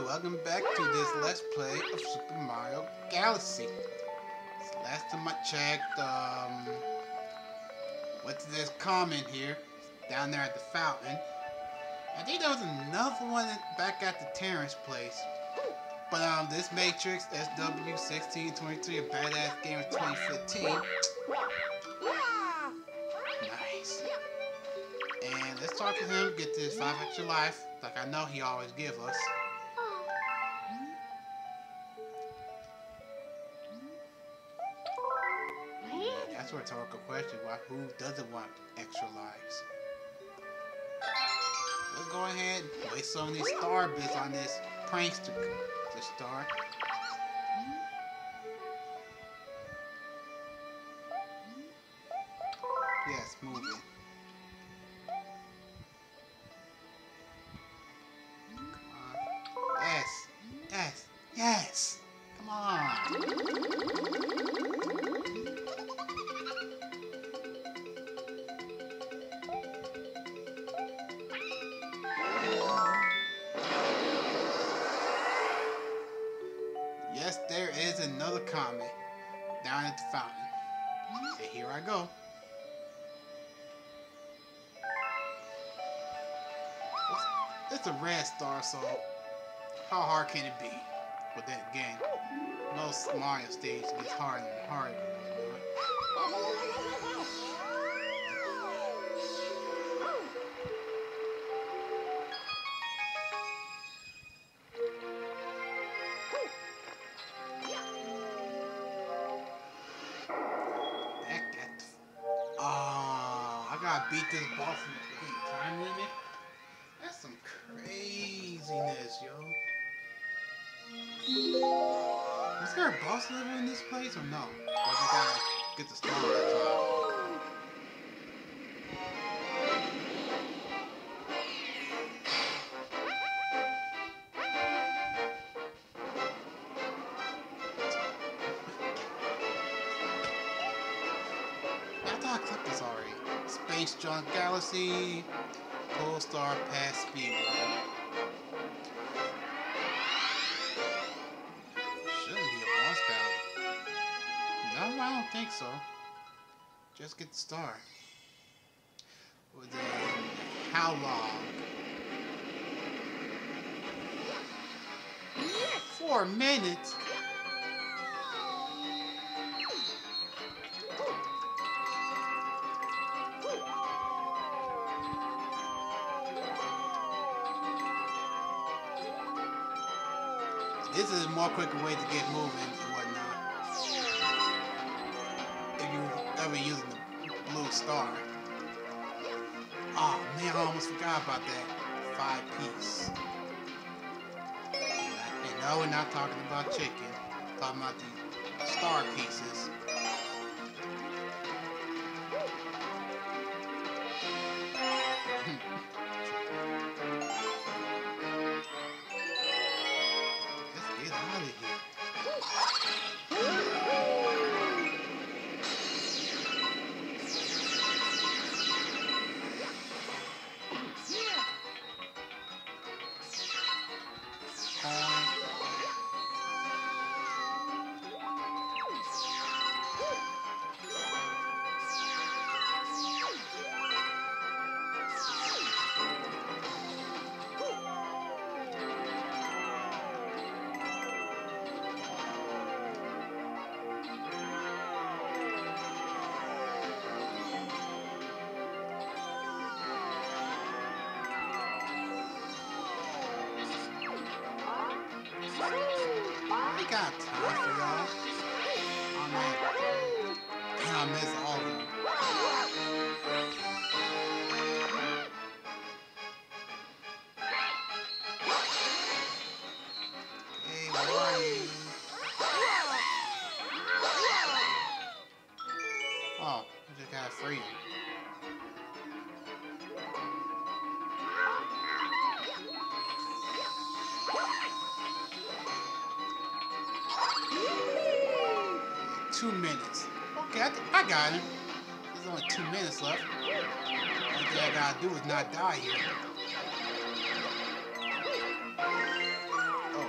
welcome back to this Let's Play of Super Mario Galaxy. So last time I checked, what's this comment here, down there at the fountain. I think there was another one back at the Terrence place. But this Matrix SW1623, a badass game of 2015. Nice. And let's talk to him, get this 5 extra life, like I know he always gives us. That's a rhetorical question. Who doesn't want extra lives? Let's go ahead and waste some of these star bits on this prankster to start. Yes, move it. Come on. Yes. Yes. Yes. Come on. Yes, there is another comet down at the fountain. And here I go. It's a red star, so how hard can it be with that game? Most Mario stage gets harder and harder. I gotta beat this boss in the time limit. That's some craziness, yo. Is there a boss level in this place or no? Or just gotta get the star all the time? I thought I clicked this already. Space Junk Galaxy, Pole Star Pass Speedrun. Shouldn't be a boss battle. No, I don't think so. Just get the star. Within how long? 4 minutes? This is a more quicker way to get moving and whatnot. If you're ever using the blue star. Oh man, I almost forgot about that 5-piece. And no, we're not talking about chicken. We're talking about the star pieces. I got time for y'all. Oh man. And I miss all of them. Hey, where are you? Oh, I just got free. Two minutes. Okay, I got him. There's only 2 minutes left. Only thing I gotta do is not die here. Oh,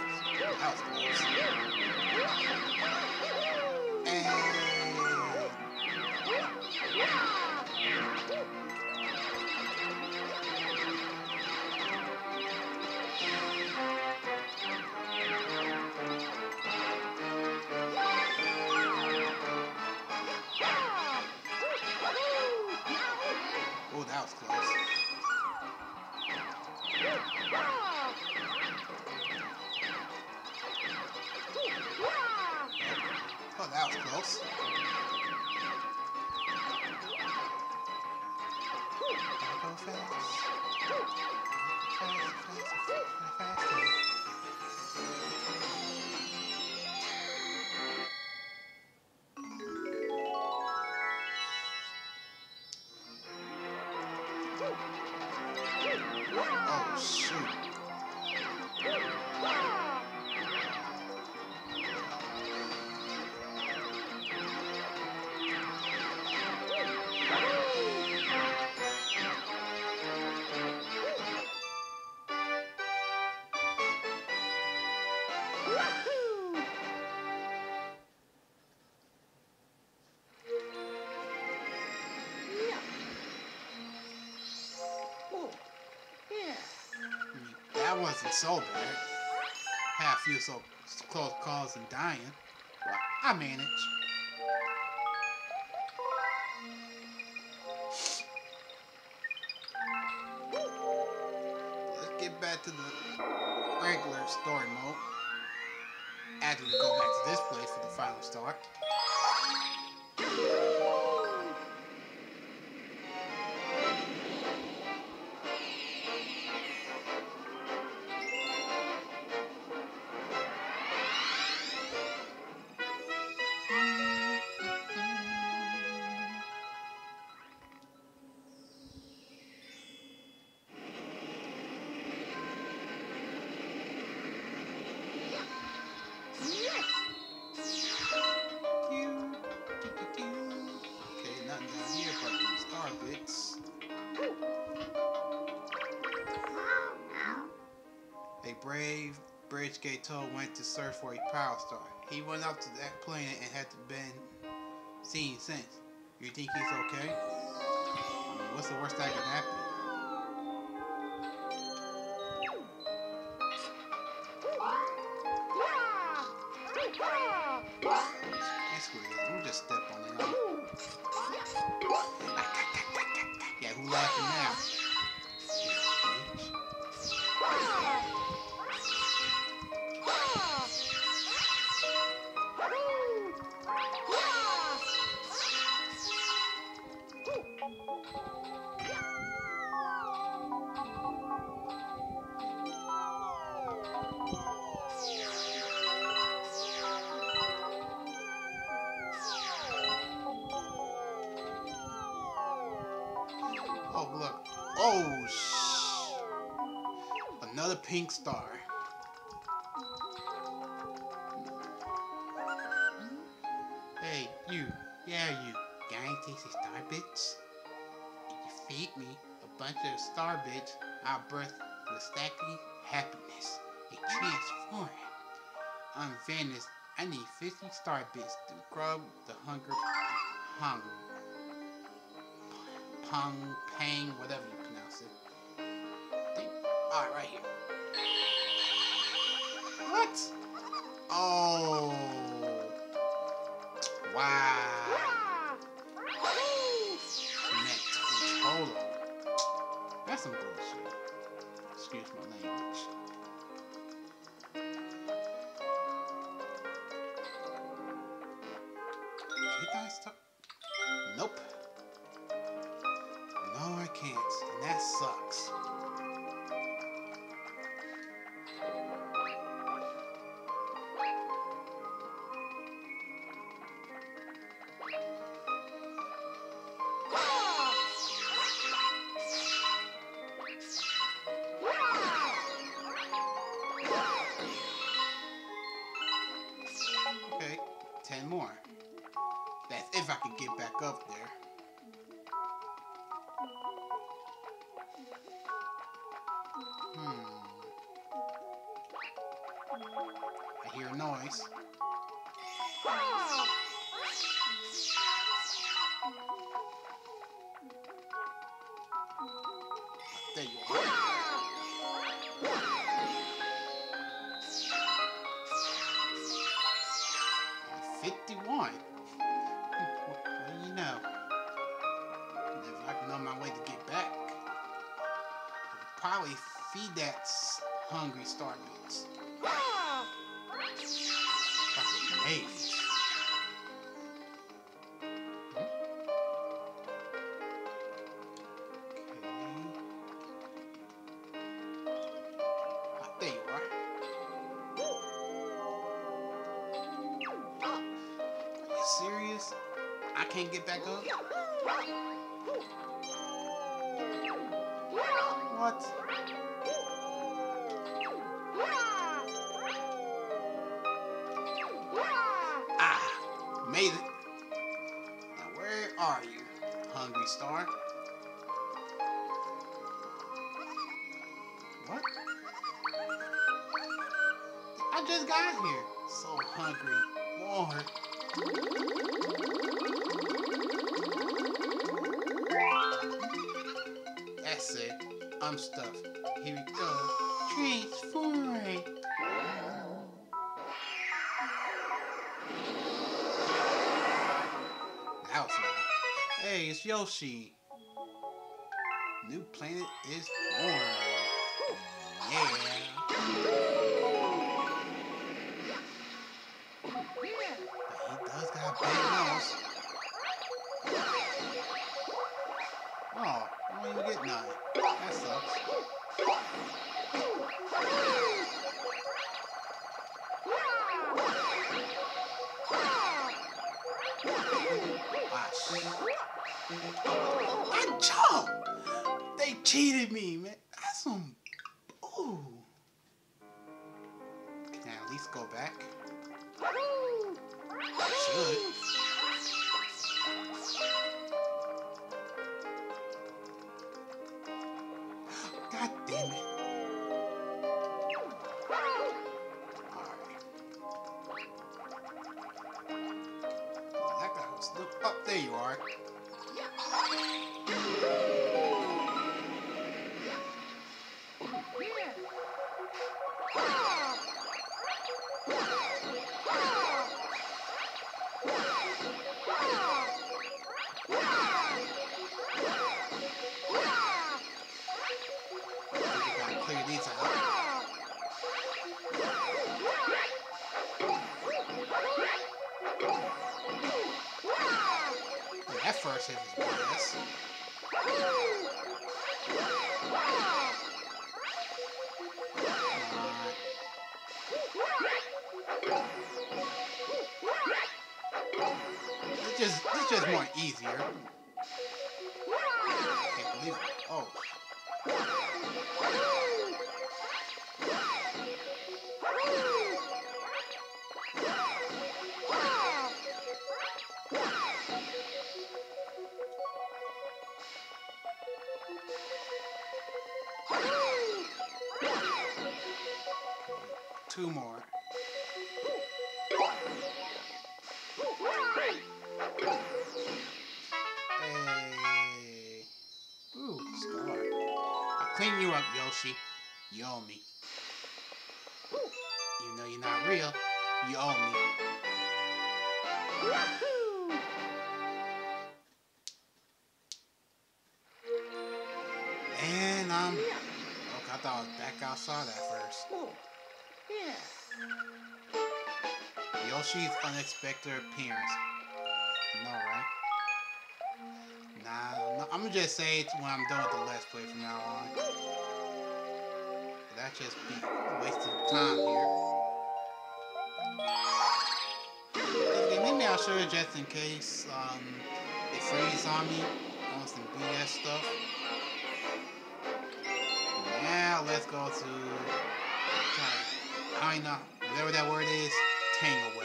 Oh, that was close. Go fast. Fast. Oh, shoot. That wasn't so bad. Had a few so close calls and dying. Well, I managed. Let's get back to the regular story mode. After we go back to this place for the final start. A brave Bridgegate Toad went to search for a power star. He went up to that planet and hasn't been seen since. You think he's okay? I mean, what's the worst that could happen? Screw it. Let me just step on it. Yeah, who laughing now? Oh, look. Oh, another pink star. Hey, you. Yeah, you. Gang tasty star bits. If you feed me a bunch of star bits, I'll birth with stacking happiness. A transform. I'm Venice. I need 50 star bits to grub the hunger hung. Pong, Pang, whatever you pronounce it. Alright, right here. What? Oh. Wow. Connect Cholo. That's some bullshit. Excuse my language. Can you guys stop? Nope. No, I can't. And that sucks. Okay, 10 more. That's if I can get back up there. I hear a noise. There you are. 51. What do you know? If I can know my way to get back, I could probably feed eat that hungry star bits. Fucking maze. There you are. Are you serious? I can't get back up? What? Ah! Made it. Now where are you, hungry star? What? I just got here. So hungry. More. That's it. I'm stuffed. Here we go. Transform. That was loud. Hey, it's Yoshi. New planet is born. Yeah. He does got a big nose. Oh, I don't even get none. That sucks. I jumped! They cheated me, man. That's some... Ooh. Can I at least go back? I should. God damn it. Alright. That guy was still... Oh, there you are. Clear these out. That first hit was BS. It's just more easier. Can't believe it. Oh. Two more. Hey. Ooh, star. I'll clean you up, Yoshi. You owe me. Even though you're not real, you owe me. And I'm... Okay, I thought that guy saw that first. Yoshi's unexpected appearance. No, right? Nah, no, I'm gonna just say it when I'm done with the Let's Play from now on. That just be wasting time here. Okay, maybe I'll show you just in case they freeze on me on some BS stuff. Now let's go to... I don't know, whatever that word is, Tangleweb.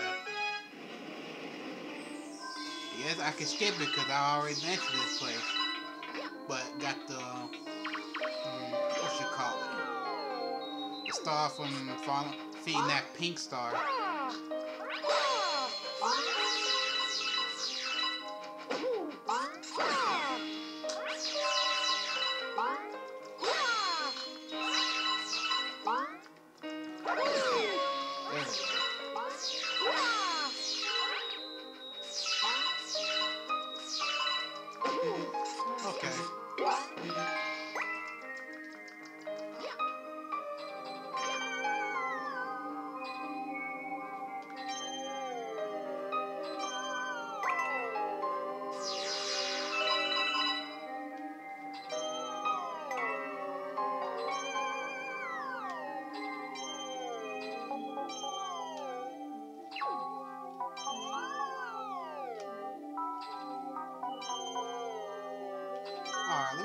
Yes, I can skip it because I already been to this place. But got the, what you call it? The star from feeding that pink star. Okay.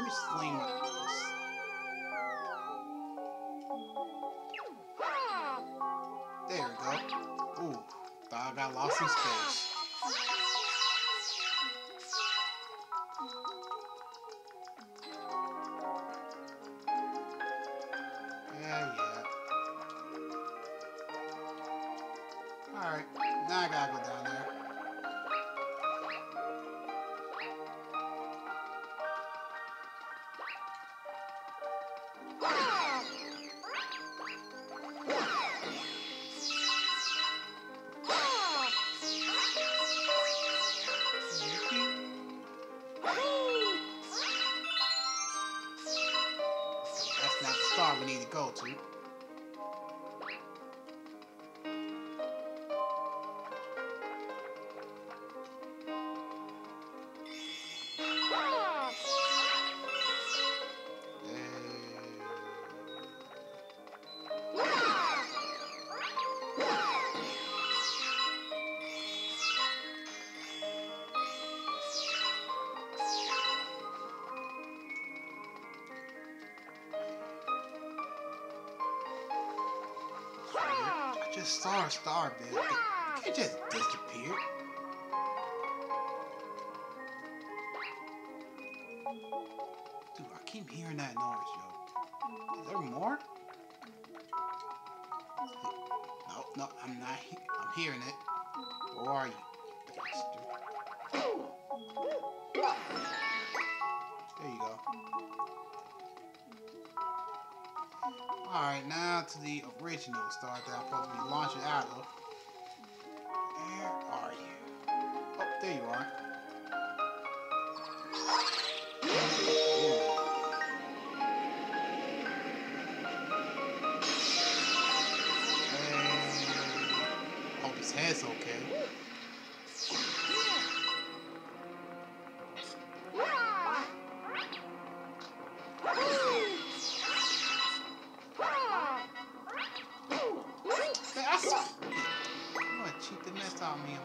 me sling this. There we go. Ooh, thought I got lost in space. Yeah. Alright, now I gotta go down there. That's not the star we need to go to. I just saw a star, man. It just disappeared. Dude, I keep hearing that noise, yo. Is there more? No, I'm not. I'm hearing it. Where are you, bastard? There you go. Alright, now to the original star that I'm supposed to be launching out of. Where are you? Oh, there you are. Hope his head's okay. You want to cheat the mess out of me?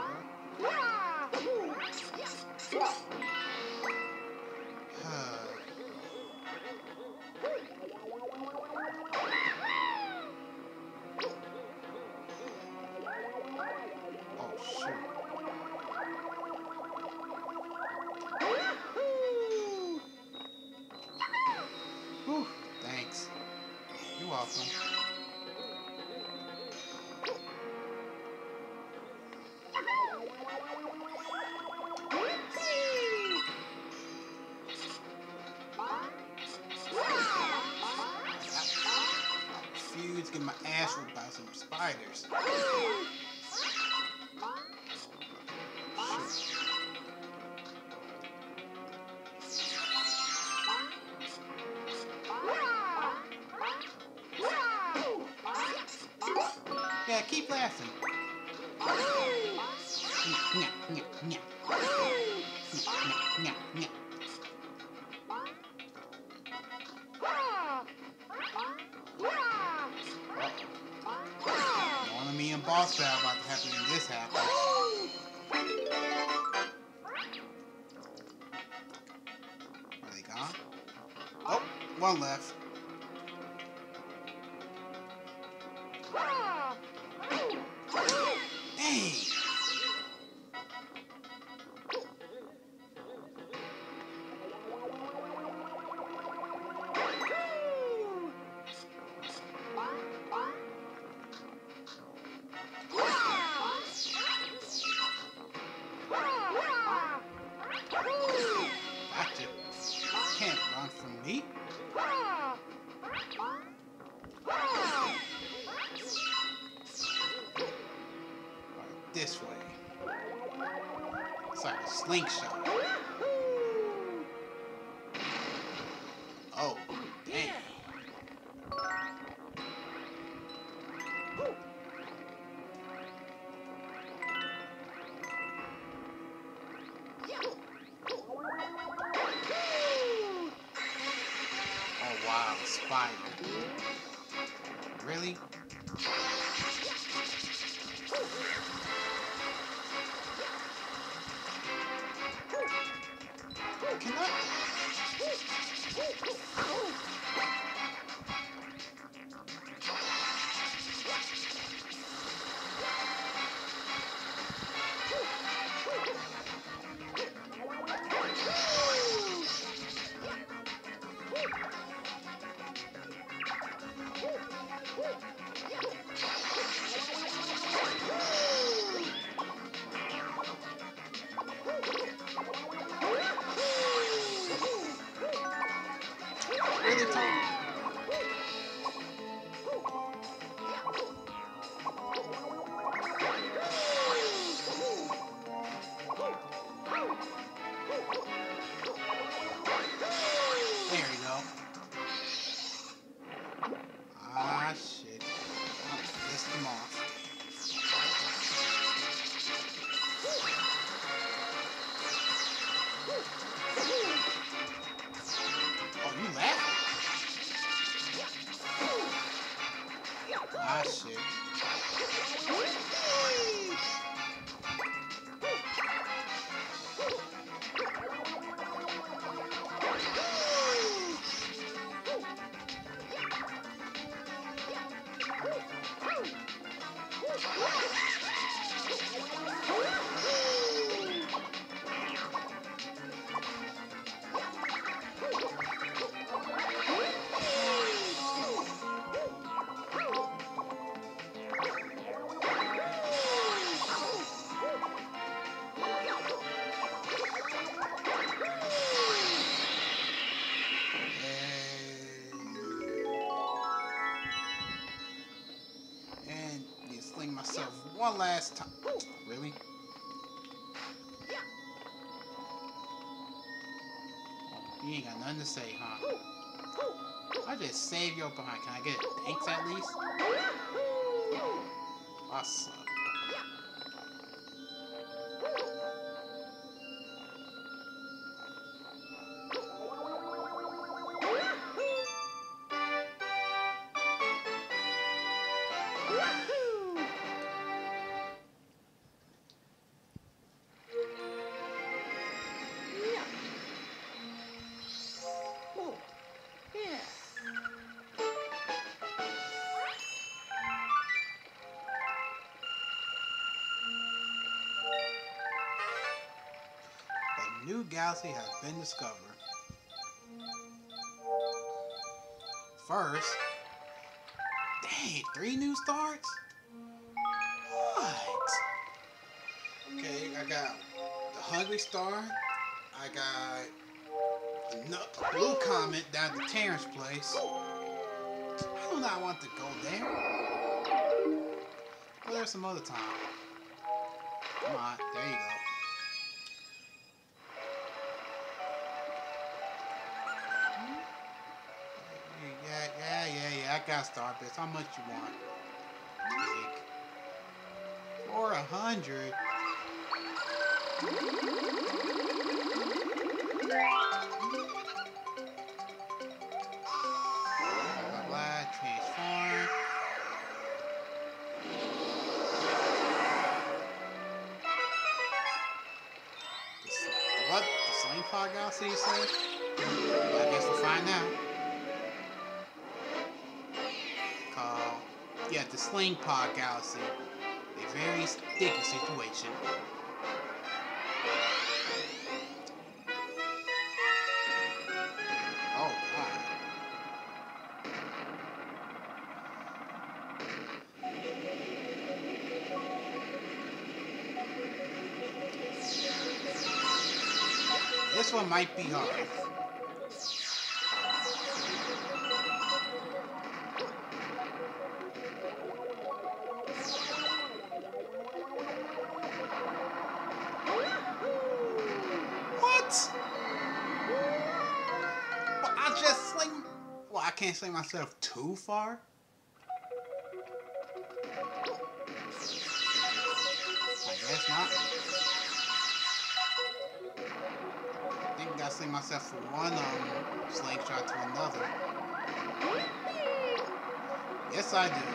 Oh, shoot. Whew, thanks. You're welcome. Get my ass ripped by some spiders. Yeah, keep laughing. One of me and boss battle about to happen when this happens. Are they gone? Oh, one left. Hey! Gotcha. Can't run from me. Right, this way. It's like a slingshot. Oh, dang. Oh wow, spider. Really? Can I? Ah, shit. And you sling myself one last time. Really? You ain't got nothing to say, huh? I just save your behind. Can I get thanks at least? I suck. A new galaxy has been discovered. First, dang, 3 new stars? What? Okay, I got the Hungry Star. I got a blue comet down to Terrence place. I do not want to go there. Well, there's some other time. Come on, there you go. Yeah, I got Starbits. How much you want? Big. For 100. Blah, blah, transform. What? The Sling Pod Galaxy, you said? I guess we'll find out. Yeah, the Sling Pod Galaxy. A very sticky situation. Oh, God. This one might be hard. What? Well, I just sling... Well, I can't sling myself too far? I guess not. I think I gotta sling myself from one slingshot to another. Yes, I do.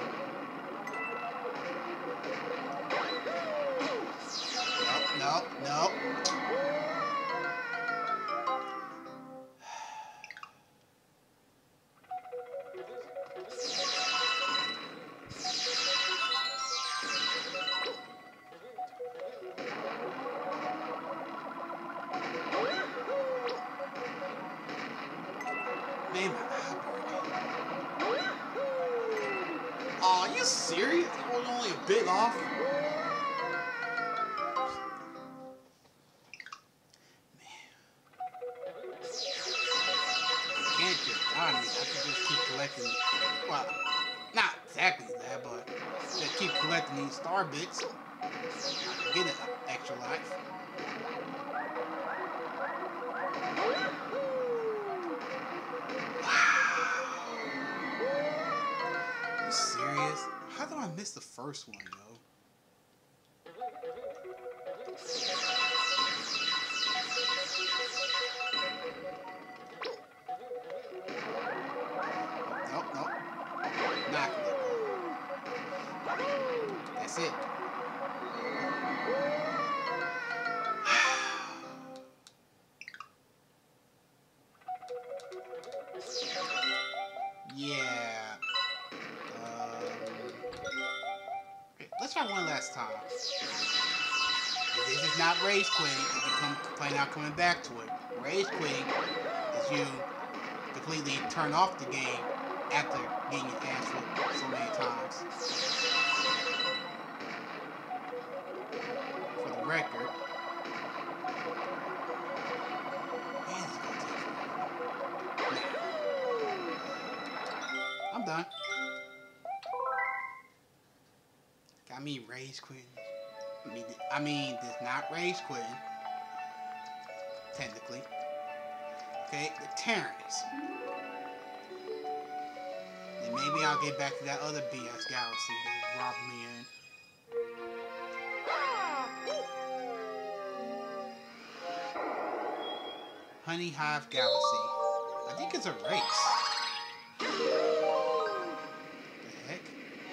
Nope, nope, nope. Man, aw, are you serious? I was only a bit off. Can't just die me. I can just keep collecting. Well, not exactly that, but just keep collecting these star bits. I can get an extra life. Are you serious? How do I miss the first one, yo? Nope, nope. Not gonna go. that's it. Yeah. Okay, let's try one last time. This is not rage quitting. If you plan out coming back to it, rage quitting is you completely turn off the game after getting your ass whooped so many times. For the record, man, this is gonna take forever. Nah. I'm done. I mean, rage quitting. I mean, this not rage quitting. Technically. Okay, the Terrence. And maybe I'll get back to that other BS Galaxy that robbed me in. Honey Hive Galaxy. I think it's a race. The heck?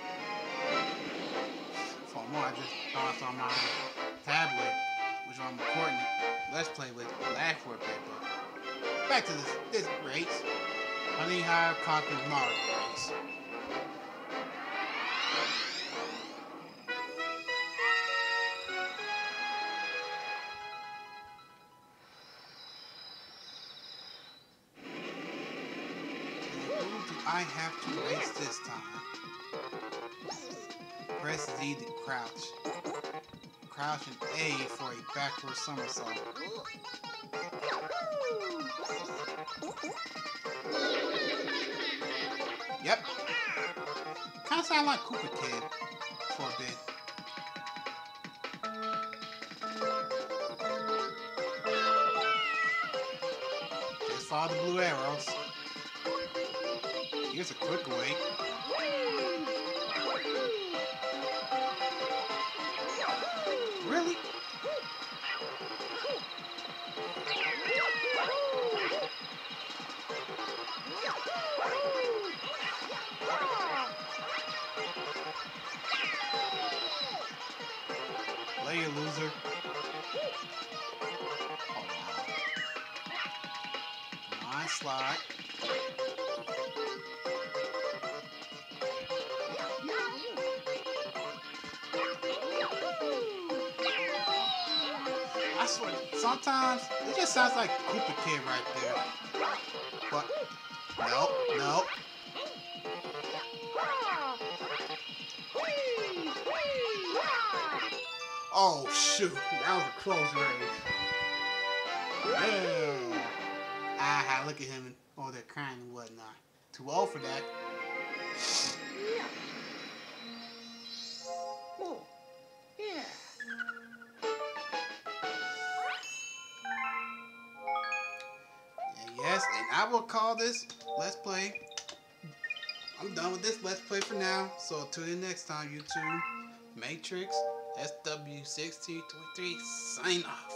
For more, I just thought on my tablet, which I'm recording Let's Play with last for a bit, but back to this race. Honey Hive conquers Mario race. I have to race this time. Press Z to crouch. Crouch and A for a backward somersault. Yep. Kinda sound like Koopa Kid for a bit. Just follow the blue arrows. Here's a quick way. Really? Play you, loser. Oh, wow. Come on, slide. I swear, sometimes it just sounds like Koopa Kid right there. But, nope, nope. Oh, shoot. That was a close race. Yeah. Ah, look at him over there crying and whatnot. Too old for that. Oh, yeah. Yes, and I will call this Let's Play. I'm done with this Let's Play for now. So, till the next time, YouTube. Matrix SW1623 sign off.